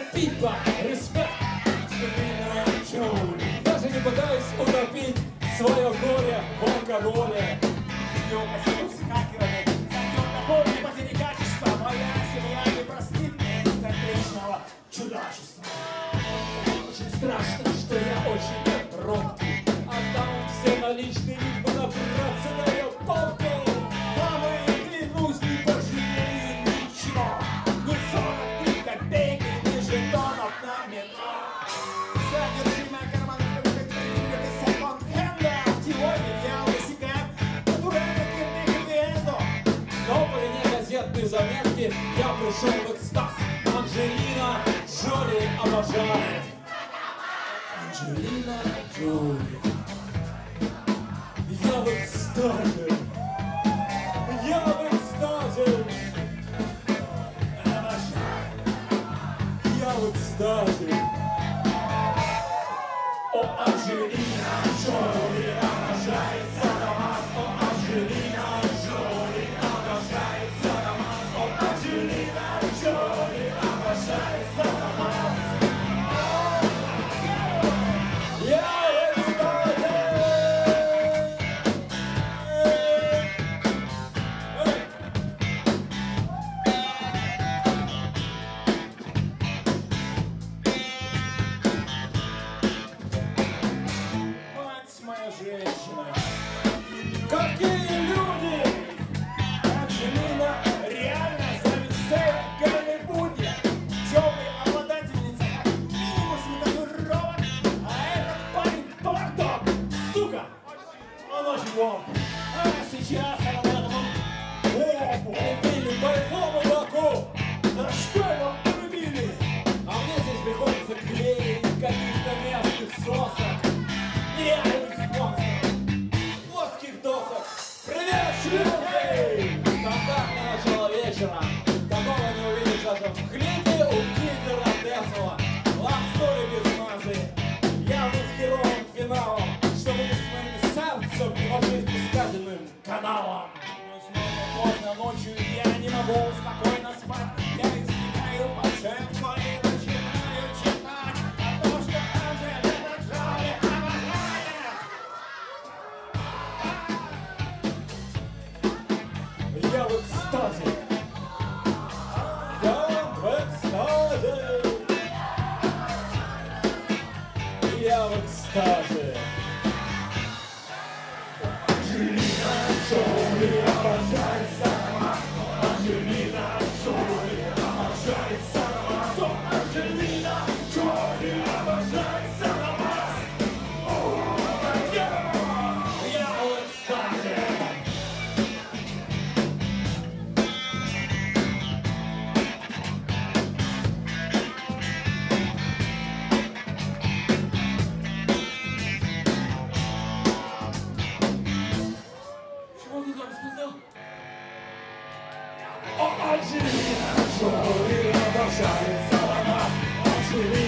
Пипа, респект, даже не пытаюсь утопить свое горе в алкоголе. Видео посетил с хакерами, зайдет на полный потери качества. Моя семья не простит мне бесконечного чудачества. Очень страшно, что я очень робкий. Отдам все наличные, лишь бы набраться на ее полку. Мамы, клянусь, не пожалею ничего. Ни 43 копейки, ни жетонов на метро. Содержимое карманов, как прилет из секонд-хенда. В теории я высекаю натурально кирпик-хеппи-энду. Но по вине газетной заметки я пришел в экстаз. Анджелина Джоли обожает. Анджелина Джоли. Я в экстазе. Я в экстазе. Я в экстазе. О, Анджелина Джоли обожает Садамас. О, Анджелина Джоли обожает Садамас. О, Анджелина Джоли обожает Садамас. Я в экстазе. Мать моя женщина. Какие люди! Анджелина реально зависает в Голливуде. Темная обладательница как минимум татуировок, а этот парень повардок. Сука! Он очень лом. А сейчас она на этом опу. Убили большому дураку! За что его полюбили? А мне здесь приходится клеить каких-то местных сосок. Нереальных монстров. Плоских досок. Привет, шлюхи! Стандартное начало вечера. Такого не увидишь даже в клипе у Питера Тесла. Лапстори без мазы. Я маскирован финалом, чтобы вы с моим сердцем не могли спускательным каналом. Но снова поздно ночью я не могу спокойно спать. Я избегаю подшефку и начинаю читать о том, что Анджелина Джоли обожает. Я в экстазе. Я в экстазе. Я в экстазе. Анджелина Джоли обожает Садамас. Анджелина Джоли обожает Садамас. Анджелина Джоли обожает Садамас. Я в экстазе. Чего ты там сказал? О, Анджелина Джоли обожает Садамас. Анджелина